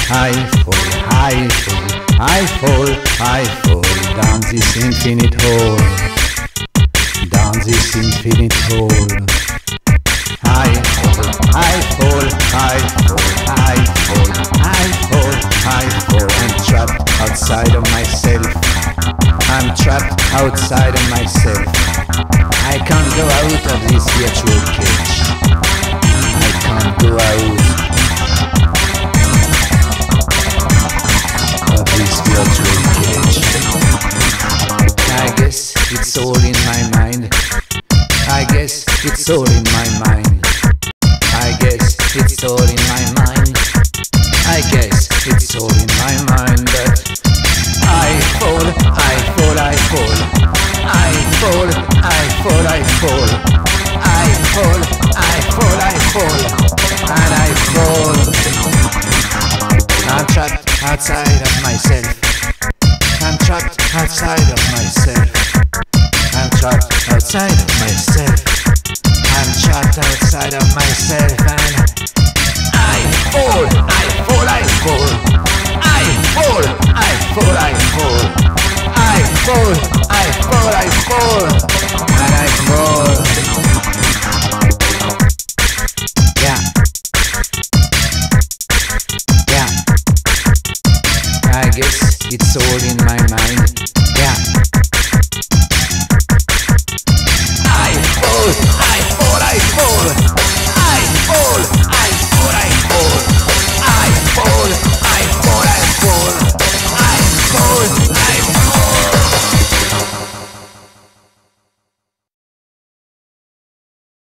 I fall down this infinite hole, down this infinite hole. I fall, I'm trapped outside of myself. I'm trapped outside of myself. I can't go out of this virtual cage. I can't go out of this virtual cage. I guess it's all in my mind. I guess it's all in my mind. I guess it's all in my mind. I guess it's all in my mind. But I fall, and I fall. I'm trapped outside of myself. I'm trapped outside of myself. I'm trapped outside of myself. I'm trapped outside of myself, and I fall, and I fall. Yeah. I guess it's all in my mind. Yeah.